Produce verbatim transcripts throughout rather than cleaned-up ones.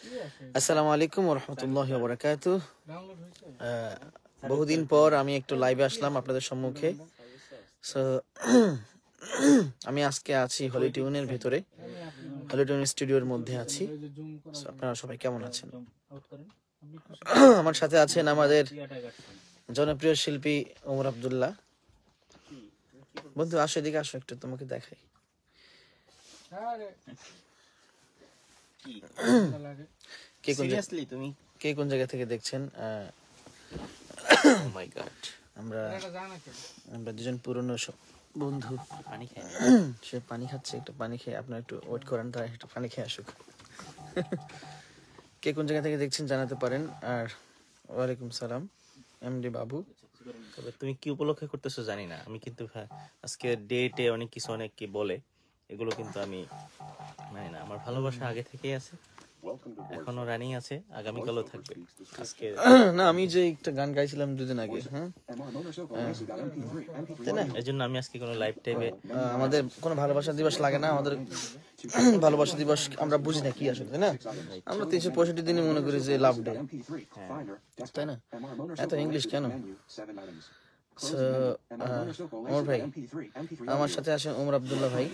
আসসালামু আলাইকুম ওয়া রাহমাতুল্লাহি ওয়া বারাকাতুহু। বহুদিন পর আমি একটু লাইভে আসলাম আপনাদের সম্মুখে। সো আমি আজকে আছি হলি টিউনের ভিতরে, হলি টিউন স্টুডিওর মধ্যে আছি। সো আপনারা সবাই কেমন আছেন? আমার সাথে আছেন আমাদের জনপ্রিয় শিল্পী ওমর আব্দুল্লাহ। বন্ধু আসো, এদিকে আসো, একটু তোমাকে দেখাই। কে কোন তুমি কে কোন জায়গা থেকে দেখছেন? ও মাই গড, আমরা আমরা দুজন পুরনো বন্ধু। পানি খায়, সে পানি খাচ্ছে, একটু পানি খেয়ে আপনারা একটু ওয়েট করেন, তারা একটু পানি খেয়ে আসুক। কে কোন জায়গা থেকে দেখছেন জানাতে পারেন। আর ওয়ালাইকুম সালাম এমডি বাবু। তবে তুমি কি উপলক্ষে করতেছো জানি না, আমি কিন্তু আজকে ডেটে অনেক কিছু অনেক কি বলে, এগুলো কিন্তু আমি মানে না, আমার ভালোবাসা আগে থেকেই আছে, এখনো রানিং আছে, আগামীকালও থাকবে। আজকে না, আমি যে একটা গান গাইছিলাম দুদিন আগে, হ্যাঁ তাই না, এই জন্য আমি আজকে কোনো লাইভ টাইমে, আমাদের কোনো ভালোবাসা দিবস লাগে না, আমাদের ভালোবাসা দিবস আমরা বুঝি না কি আসলে, তাই না? আমরা তিনশো পঁয়ষট্টি দিনই মনে করি যে লাভ ডে, তাই না? এত ইংলিশ কেন? ওমর ভাই, আমার সাথে আসেন ওমর আব্দুল্লাহ ভাই।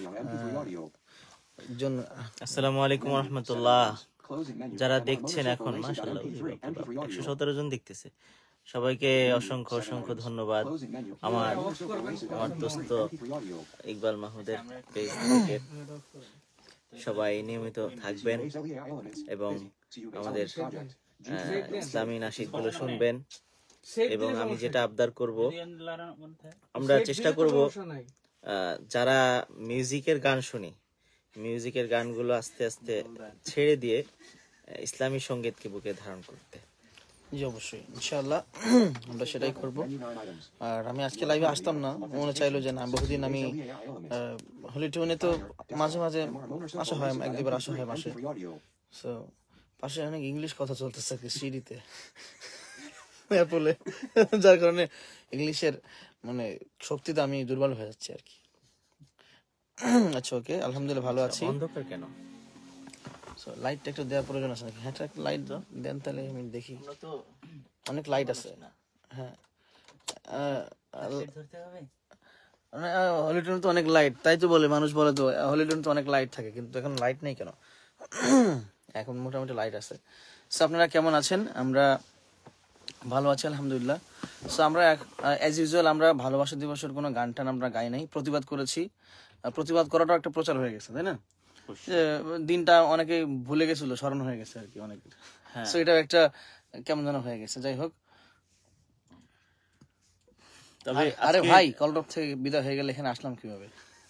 আসসালামু আলাইকুম ওয়া রাহমাতুল্লাহ। যারা দেখছেন এখন মাশাআল্লাহ একশো সতেরো জন দেখতেছে, সবাইকে অসংখ্য অসংখ্য ধন্যবাদ। আমার আমার দোস্ত ইকবাল মাহমুদের পেজ থেকে সবাই নিয়মিত থাকবেন এবং আমাদের ইসলামী নাশিদগুলো শুনবেন। এবং আমি যেটা আবদার করব, আমরা চেষ্টা করব যারা মিউজিকের গান শুনি, মিউজিকের গানগুলো আস্তে আস্তে ছেড়ে দিয়ে ইসলামী সঙ্গীতকে বুকে ধারণ করতে। জি অবশ্যই, ইনশাআল্লাহ আমরা সেটাই করব। আর আমি আজকে লাইভে আসতাম না, মনে চাইলো যে না, বহুদিন আমি হলি টিউনে তো মাঝে মাঝে আসা হয়, এক দুবার আসা হয় মাসে। সো পাশে অনেক ইংলিশ কথা চলতেছে কি সিঁড়িতে, যার কারণে ইংলিশের মানে শক্তিতে আমি দুর্বল হয়ে যাচ্ছি আর কি। আচ্ছা ওকে, আলহামদুলিল্লাহ ভালো আছি। অন্ধকার কেন? লাইটটা একটু দেওয়ার প্রয়োজন আছে নাকি? হ্যাঁ একটা লাইট দেন তাহলে আমি দেখি। অনেক লাইট আছে, হ্যাঁ হলিডে তো অনেক লাইট, তাই তো বলে মানুষ বলে তো হলিডে তো অনেক লাইট থাকে, কিন্তু এখন লাইট নেই কেন? এখন মোটামুটি লাইট আছে। সো আপনারা কেমন আছেন? আমরা ভালো আছি আলহামদুলিল্লাহ। সো আমরা অ্যাজ ইউজুয়াল আমরা ভালোবাসা দিবসের কোনো গান টান আমরা গাই নাই, প্রতিবাদ করেছি। প্রতিবাদ করাটাও একটা প্রচার হয়ে গেছে, তাই না? দিনটা অনেকে ভুলে গেছিল, স্মরণ হয়ে গেছে আর কি অনেক। সো এটা একটা কেমন যেন হয়ে গেছে, যাই হোক। তবে আরে ভাই, কলরব থেকে বিদায় হয়ে গেলে এখানে আসলাম কিভাবে?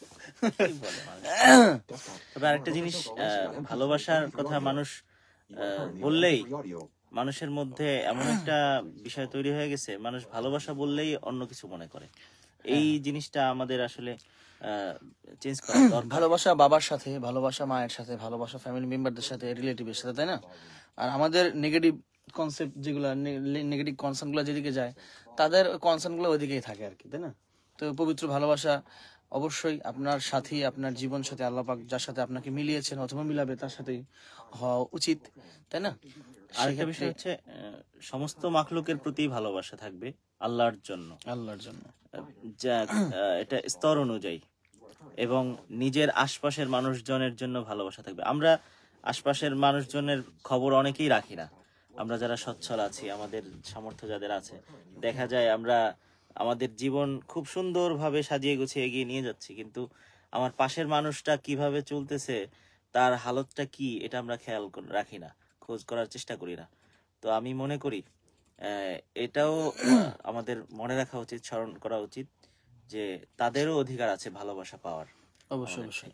তবে আরেকটা জিনিস, ভালোবাসার কথা মানুষ বললেই মানুষের মধ্যে এমন একটা বিষয় তৈরি হয়ে গেছে, মানুষ ভালোবাসা বললেই অন্য কিছু মনে করে। এই জিনিসটা আমাদের আসলে চেঞ্জ করা দরকার। ভালোবাসা বাবার সাথে, ভালোবাসা মায়ের সাথে, ভালোবাসা ফ্যামিলি মেম্বারদের সাথে, রিলেটিভের সাথে, তাই না? আর আমাদের নেগেটিভ কনসেপ্ট যেগুলো, নেগেটিভ কনসার্ন গুলো যেদিকে যায়, তাদের কনসার্ন গুলো ওইদিকেই থাকে আর কি, তাই না? তো পবিত্র ভালোবাসা অবশ্যই আপনার সাথী, আপনার জীবন সাথে, আল্লাহ পাক যার সাথে আপনাকে মিলিয়েছেন অথবা মিলাবে তার সাথেই হওয়া উচিত, তাই না? আরেকটা বিষয় হচ্ছে, সমস্ত মাখলুকের প্রতি ভালোবাসা থাকবে আল্লাহর জন্য, আল্লাহর জন্য, যা এটা স্তর অনুযায়ী, এবং নিজের আশপাশের মানুষজনের জন্য ভালোবাসা থাকবে। আমরা আশপাশের মানুষজনের খবর অনেকেই রাখি না, আমরা যারা সচ্ছল আছি, আমাদের সামর্থ্য যাদের আছে, দেখা যায় আমরা আমাদের জীবন খুব সুন্দরভাবে সাজিয়ে গুছিয়ে এগিয়ে নিয়ে যাচ্ছি, কিন্তু আমার পাশের মানুষটা কিভাবে চলতেছে, তার হালতটা কি, এটা আমরা খেয়াল রাখি না, খোঁজ করার চেষ্টা করি না। তো আমি মনে করি এটাও আমাদের মনে রাখা উচিত, স্মরণ করা উচিত যে তাদেরও অধিকার আছে ভালোবাসা পাওয়ার। অবশ্যই অবশ্যই।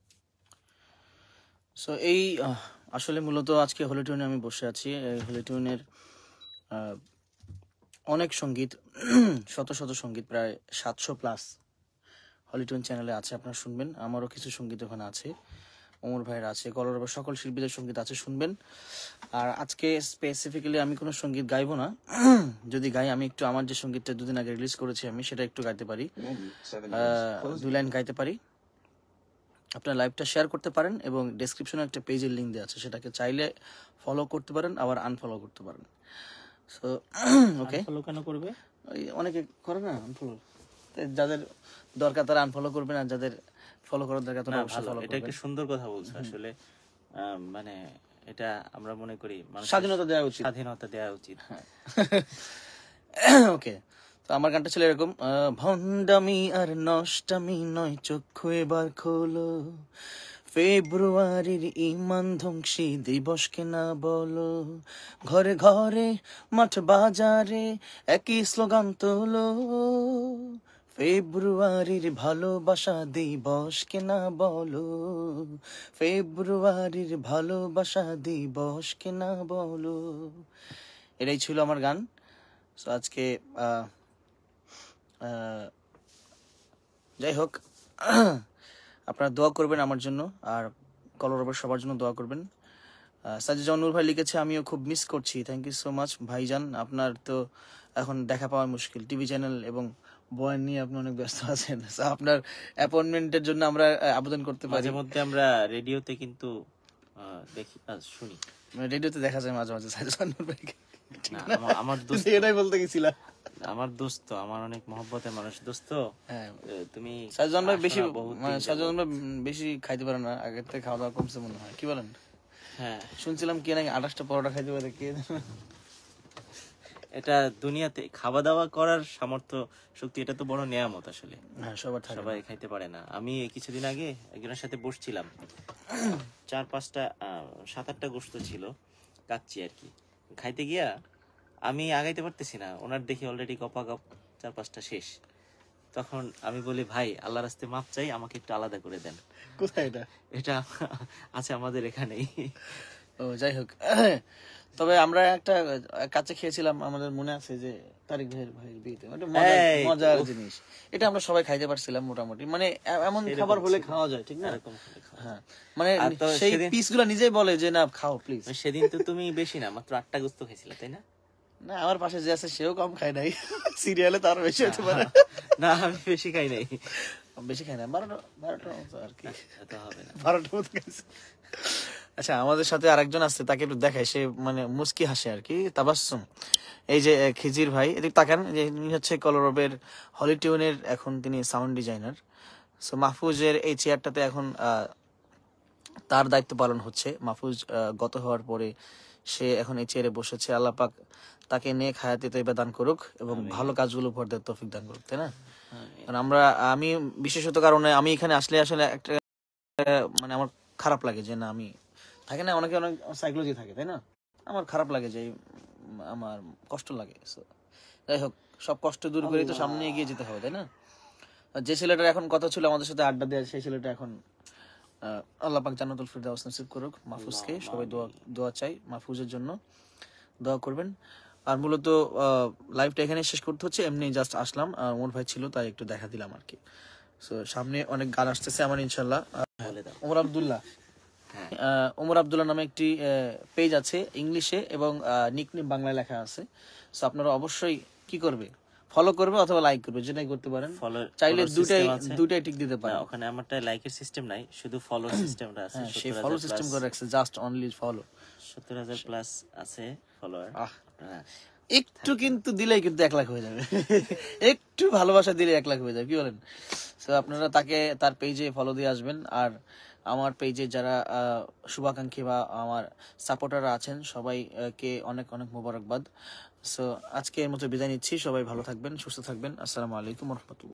সো এই আসলে মূলত আজকে হলি টিউনে আমি বসে আছি। হলি টিউনের অনেক সঙ্গীত, শত শত সঙ্গীত, প্রায় সাতশো প্লাস হলি টিউন চ্যানেলে আছে, আপনারা শুনবেন। আমারও কিছু সঙ্গীত ওখানে আছে, ওমর ভাইয়ের আছে, কলরবশ সকল শিল্পীদের সঙ্গীত আছে, শুনবেন। আর আজকে স্পেসিফিক্যালি আমি কোনো সঙ্গীত গাইবো না, যদি গাই আমি একটু আমার যে সঙ্গীতটা দুদিন আগে রিলিজ করেছি আমি সেটা একটু গাইতে পারি, দুই লাইন গাইতে পারি। আপনার লাইভটা শেয়ার করতে পারেন এবং ডেসক্রিপশনে একটা পেজের লিঙ্ক দেওয়া আছে, সেটাকে চাইলে ফলো করতে পারেন আবার আনফলো করতে পারেন। সো ওকে, ফলো কেন করবে? ওই অনেকে করে না আনফলো, যাদের দরকার তারা আনফলো করবেন, আর যাদের ফলো করার দরকার তারা অবশ্যই ফলো এটা করবেন। একটা সুন্দর কথা বলছো আসলে, মানে এটা আমরা মনে করি স্বাধীনতা দেওয়া উচিত, স্বাধীনতা দেওয়া উচিত। ওকে, তো আমার গানটা ছিল এরকম, ভন্ডামি আর নষ্টামি নয় চক্ষু এবার খোলো, ফেব্রুয়ারির ইমান ধ্বংসী দিবস কেনা বলো, ঘরে ঘরে মাঠ বাজারে একই স্লোগান তোলো, ফেব্রুয়ারির ভালোবাসা দিবস কেনা বলো, ফেব্রুয়ারির ভালোবাসা দিবস কেনা বলো। এটাই ছিল আমার গান। সো আজকে যাই হোক, আপনারা দোয়া করবেন আমার জন্য, আর কলরবের সবার জন্য দোয়া করবেন। সাজিদুর ভাই লিখেছে, আমিও খুব মিস করছি। থ্যাংক ইউ সো মাচ ভাইজান। আপনার তো এখন দেখা পাওয়া মুশকিল, টিভি চ্যানেল এবং বয়ান নিয়ে আপনি অনেক ব্যস্ত আছেন। আপনার অ্যাপয়েন্টমেন্টের জন্য আমরা আবেদন করতে পারি। মাঝে মধ্যে আমরা রেডিওতে কিন্তু দেখি, শুনি, রেডিওতে দেখা যায় মাঝে মাঝে সাজিদুর ভাইকে। আমার দোস্ত, এটাই বলতে গেছিলাম, আমার দোস্ত, আমার অনেক মহব্বতের মানুষ দোস্ত। হ্যাঁ, তুমি সাজিদুর ভাই বেশি মানে সাজিদুর ভাই বেশি খাইতে পারে না, আগের থেকে খাওয়া দাওয়া কমছে মনে হয়, কি বলেন? হ্যাঁ, শুনছিলাম কি নাকি আঠাশটা পরোটা খাইতে পারে, কে এটা দুনিয়াতে খাওয়া দাওয়া করার সামর্থ্য শক্তি, এটা তো বড় নেয়ামত আসলে। হ্যাঁ, সবার সবাই খাইতে পারে না। আমি কিছুদিন আগে একজনের সাথে বসছিলাম, চার পাঁচটা সাত আটটা গোশত ছিল কাচ্চি আর কি, খাইতে গিয়া আমি আগাইতে পারতেছি না, ওনার দেখি অলরেডি কপা কপ চার পাঁচটা শেষ। তখন আমি বলি, ভাই আল্লাহর রাস্তে মাপ চাই, আমাকে একটু আলাদা করে দেন। কোথায় এটা? এটা আছে আমাদের এখানেই। ও যাই হোক, তবে আমরা একটা কাছে খেয়েছিলাম, আমাদের মনে আছে যে তারিক ভাইয়ের ভাইয়ের বিয়েতে, মজার জিনিস এটা, আমরা সবাই খাইতে পারছিলাম মোটামুটি, মানে এমন খাবার হলে খাওয়া যায়, ঠিক না? হ্যাঁ, মানে সেই পিস গুলা নিজেই বলে যে না খাও প্লিজ। সেদিন তো তুমি বেশি না, মাত্র আটটা গোস্ত খাইছিলে, তাই না? না, আমার পাশে যে আছে সেও কম খায় নাই, সিরিয়ালে তার বেশি হতে পারে। না, আমি বেশি খাই নাই, বেশি খাই না, বারোটা বারোটার মতো আর কি, হবে না, বারোটার মতো খাইছে। আচ্ছা, আমাদের সাথে আরেকজন আসছে, তাকে একটু দেখায়, সে মানে মুস্কি হাসে আর কি, তাবাসসুম। এই যে খিজির ভাই, এদিকে তাকান, যে ইনি হচ্ছে কলরবের হলিটিউনের এখন তিনি সাউন্ড ডিজাইনার। সো মাহফুজের এই চেয়ারটাতে এখন তার দায়িত্ব পালন হচ্ছে। মাহফুজ গত হওয়ার পরে সে এখন এই চেয়ারে বসেছে। আল্লাহ পাক তাকে নেক হায়াতে তৈবা দান করুক এবং ভালো কাজগুলো উপর দেওয়ার তৌফিক দান করুক, তাই না? কারণ আমরা, আমি বিশেষত কারণে আমি এখানে আসলে আসলে একটা মানে আমার খারাপ লাগে যে না, আমি থাকে না, অনেকে অনেক সাইকোলজি থাকে, তাই না? আমার খারাপ লাগে যে আমার কষ্ট লাগে। যাই হোক, সব কষ্ট দূর করে তো সামনে এগিয়ে যেতে হবে, তাই না? যে ছেলেটার এখন কথা ছিল আমাদের সাথে আড্ডা দেওয়া, সেই ছেলেটা এখন আল্লাহ পাক জান্নাতুল ফেরদাউস নসিব করুক মাহফুজকে। সবাই দোয়া দোয়া চাই মাহফুজের জন্য, দোয়া করবেন। আর মূলত লাইভটা এখানে শেষ করতে হচ্ছে, এমনি জাস্ট আসলাম, ওমর ভাই ছিল তাই একটু দেখা দিলাম আর কি। সো সামনে অনেক গান আসতেছে আমার ইনশাল্লাহ। ওমর আব্দুল্লাহ, ওমর আব্দুল্লাহ নামে একটি পেজ আছে ইংলিশে এবং নিকনেম বাংলায় লেখা আছে। সো আপনারা অবশ্যই কি করবে, ফলো করবে অথবা লাইক করবে, যেটাই করতে পারেন। চাইলে দুটাই দুটাই টিক দিতে পারেন। ওখানে আমারটা লাইকের সিস্টেম নাই, শুধু ফলো সিস্টেমটা আছে। সেই ফলো সিস্টেম করে রাখছে, জাস্ট অনলি ফলো। সত্তর হাজার প্লাস আছে ফলোয়ার। একটু কিন্তু দিলেই কিন্তু এক লাখ হয়ে যাবে, একটু ভালোবাসা দিলে এক লাখ হয়ে যাবে, কি বলেন? তো আপনারা তাকে তার পেজে ফলো দিয়ে আসবেন। আর আমার পেজে যারা শুভাকাঙ্ক্ষী বা আমার সাপোর্টাররা আছেন সবাইকে অনেক অনেক মোবারকবাদ। সো আজকে এর মতো বিদায় নিচ্ছি, সবাই ভালো থাকবেন, সুস্থ থাকবেন। আসসালামু আলাইকুম ওয়া রাহমাতুল্লাহ।